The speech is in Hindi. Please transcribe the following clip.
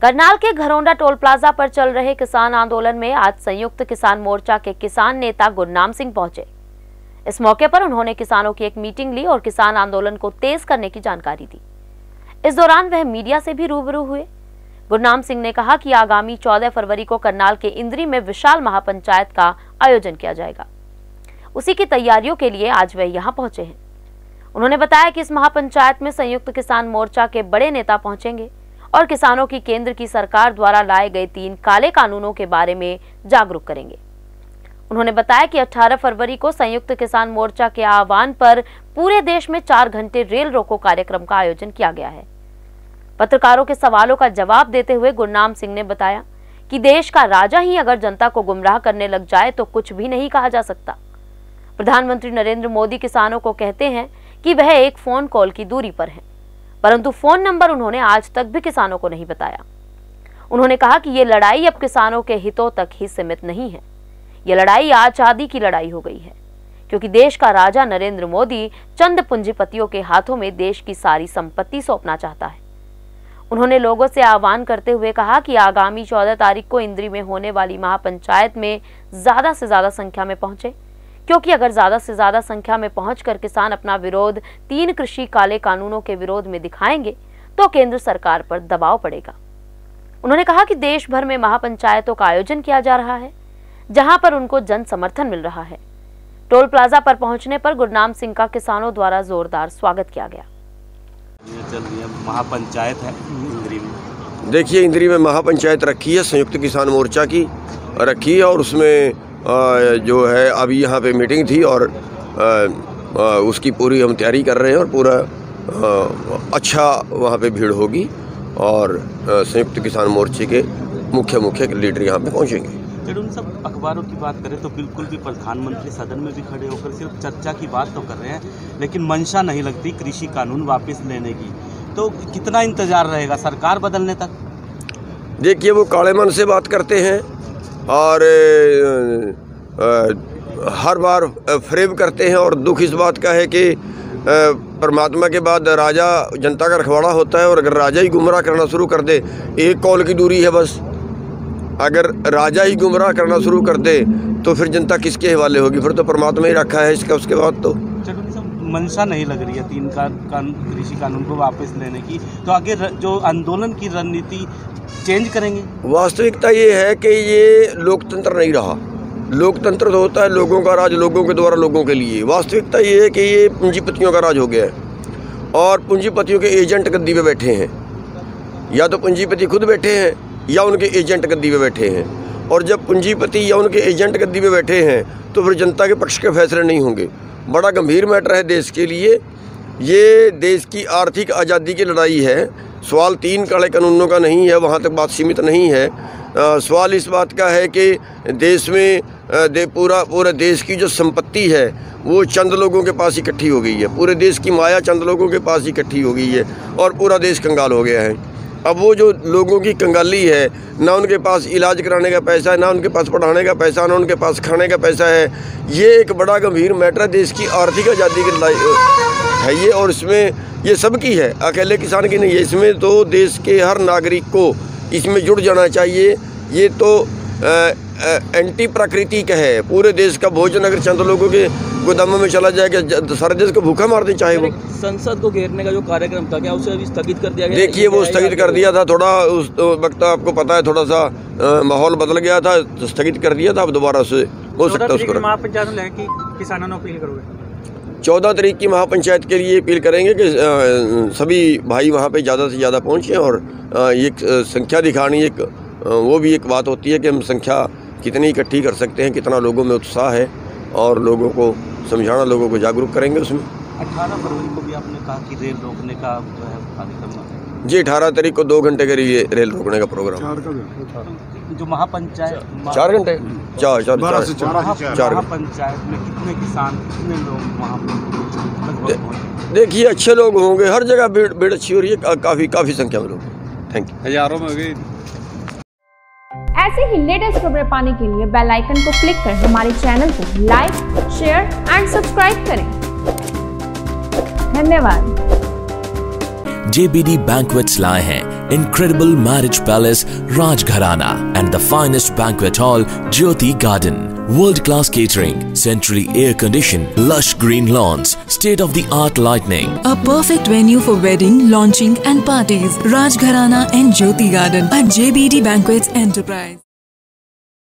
करनाल के घरौंडा टोल प्लाजा पर चल रहे किसान आंदोलन में आज संयुक्त किसान मोर्चा के किसान नेता गुरनाम सिंह पहुंचे। इस मौके पर उन्होंने किसानों की एक मीटिंग ली और किसान आंदोलन को तेज करने की जानकारी दी। इस दौरान वह मीडिया से भी रूबरू हुए। गुरनाम सिंह ने कहा कि आगामी 14 फरवरी को करनाल के इंद्री में विशाल महापंचायत का आयोजन किया जाएगा। उसी की तैयारियों के लिए आज वह यहां पहुंचे हैं। उन्होंने बताया कि इस महापंचायत में संयुक्त किसान मोर्चा के बड़े नेता पहुंचेंगे और किसानों की केंद्र की सरकार द्वारा लाए गए 3 काले कानूनों के बारे में जागरूक करेंगे। उन्होंने बताया कि 18 फरवरी को संयुक्त किसान मोर्चा के आह्वान पर पूरे देश में 4 घंटे रेल रोको कार्यक्रम का आयोजन किया गया है। पत्रकारों के सवालों का जवाब देते हुए गुरनाम सिंह ने बताया कि देश का राजा ही अगर जनता को गुमराह करने लग जाए तो कुछ भी नहीं कहा जा सकता। प्रधानमंत्री नरेंद्र मोदी किसानों को कहते हैं कि वह एक फोन कॉल की दूरी पर है, परंतु फोन नंबर उन्होंने आज तक भी किसानों को नहीं बताया। उन्होंने कहा कि ये लड़ाई अब किसानों के हितों तक ही सीमित नहीं है, ये लड़ाई आजादी की लड़ाई हो गई है, क्योंकि देश का राजा नरेंद्र मोदी चंद पूंजीपतियों के हाथों में देश की सारी संपत्ति सौंपना चाहता है। उन्होंने लोगों से आह्वान करते हुए कहा कि आगामी 14 तारीख को इंद्री में होने वाली महापंचायत में ज्यादा से ज्यादा संख्या में पहुंचे, क्योंकि अगर ज्यादा से ज्यादा संख्या में पहुंचकर किसान अपना विरोध 3 कृषि काले कानूनों के विरोध में दिखाएंगे तो केंद्र सरकार पर दबाव पड़ेगा। उन्होंने कहा कि देश भर में महापंचायतों का आयोजन किया जा रहा है, जहां पर उनको जन समर्थन मिल रहा है। टोल प्लाजा पर पहुंचने पर गुरनाम सिंह का किसानों द्वारा जोरदार स्वागत किया गया। महापंचायत है इंद्री में। देखिए, इंद्री में महापंचायत रखी है, संयुक्त किसान मोर्चा की रखी है और उसमें जो है अभी यहाँ पे मीटिंग थी और उसकी पूरी हम तैयारी कर रहे हैं और पूरा अच्छा वहाँ पे भीड़ होगी और संयुक्त किसान मोर्चे के मुख्य लीडर यहाँ पे पहुँचेंगे। उन सब अखबारों की बात करें तो बिल्कुल भी प्रधानमंत्री सदन में भी खड़े होकर सिर्फ चर्चा की बात तो कर रहे हैं, लेकिन मंशा नहीं लगती कृषि कानून वापस लेने की। तो कितना इंतजार रहेगा सरकार बदलने तक? देखिए, वो काले मन से बात करते हैं और हर बार फ्रेम करते हैं और दुख इस बात का है कि परमात्मा के बाद राजा जनता का रखवाड़ा होता है और अगर राजा ही गुमराह करना शुरू कर दे, एक कॉल की दूरी है बस, अगर राजा ही गुमराह करना शुरू कर दे तो फिर जनता किसके हवाले होगी? फिर तो परमात्मा ही रखा है इसका। उसके बाद तो मंशा नहीं लग रही है 3 कृषि कानून को वापस लेने की, तो आगे जो आंदोलन की रणनीति चेंज करेंगे? वास्तविकता ये है कि ये लोकतंत्र नहीं रहा। लोकतंत्र तो होता है लोगों का राज, लोगों के द्वारा लोगों के लिए। वास्तविकता ये है कि ये पूंजीपतियों का राज हो गया है और पूंजीपतियों के एजेंट गद्दी पे बैठे हैं। या तो पूंजीपति खुद बैठे हैं या उनके एजेंट गद्दी पे बैठे हैं, और जब पूंजीपति या उनके एजेंट गद्दी पे बैठे हैं तो फिर जनता के पक्ष के फैसले नहीं होंगे। बड़ा गंभीर मैटर है देश के लिए। ये देश की आर्थिक आज़ादी की लड़ाई है। सवाल 3 काले कानूनों का नहीं है, वहाँ तक बात सीमित नहीं है। सवाल इस बात का है कि देश में पूरा देश की जो संपत्ति है वो चंद लोगों के पास इकट्ठी हो गई है। पूरे देश की माया चंद लोगों के पास इकट्ठी हो गई है और पूरा देश कंगाल हो गया है। अब वो जो लोगों की कंगाली है, ना उनके पास इलाज कराने का पैसा है, ना उनके पास पढ़ाने का पैसा, ना उनके पास खाने का पैसा है। ये एक बड़ा गंभीर मैटर है, देश की आर्थिक आज़ादी की लड़ाई है ये, और इसमें ये सबकी है, अकेले किसान की नहीं है। इसमें तो देश के हर नागरिक को इसमें जुड़ जाना चाहिए। ये तो एंटी प्राकृतिक है। पूरे देश का भोजन अगर चंद लोगों के गोदामों में चला जाएगा, सारे देश को भूखा मार दें चाहे वो। संसद को घेरने का जो कार्यक्रम था, क्या उसे अभी स्थगित कर दिया गया? देखिए, वो स्थगित कर दिया था। थोड़ा उस वक्त आपको पता है थोड़ा सा माहौल बदल गया था, स्थगित कर दिया था। अब दोबारा से हो सकता है उसको। महापंचायत में कि किसानों ने अपील करोगे? 14 तारीख की महापंचायत के लिए अपील करेंगे कि सभी भाई वहाँ पे ज़्यादा से ज़्यादा पहुँचें और एक संख्या दिखानी, एक वो भी एक बात होती है कि हम संख्या कितनी इकट्ठी कर सकते हैं, कितना लोगों में उत्साह है और लोगों को समझाना, लोगों को जागरूक करेंगे उसमें। 18 फरवरी को भी आपने कहा कि रेल रोकने का जो है कार्यक्रम? जी, 18 तारीख को 2 घंटे के लिए रेल रोकने का प्रोग्राम। जो महापंचायत 4 घंटे 4 महापंचायत में कितने किसान, कितने लोग वहाँ पर? देखिए, अच्छे लोग होंगे, हर जगह भीड़ अच्छी हो रही है, काफ़ी संख्या में लोग। Thank you. हजारों में हो गई। ऐसे ही लेटेस्ट खबरें पाने के लिए बेल आइकन को क्लिक कर हमारे चैनल को लाइक, शेयर एंड सब्सक्राइब करें। धन्यवाद। JBD Banquets लाए हैं incredible marriage palace Rajgharana and the finest banquet hall Jyoti Garden. World-class catering, centrally air-conditioned, lush green lawns, state-of-the-art lighting. A perfect venue for wedding, launching and parties. Rajgharana and Jyoti Garden at JBD Banquets Enterprise.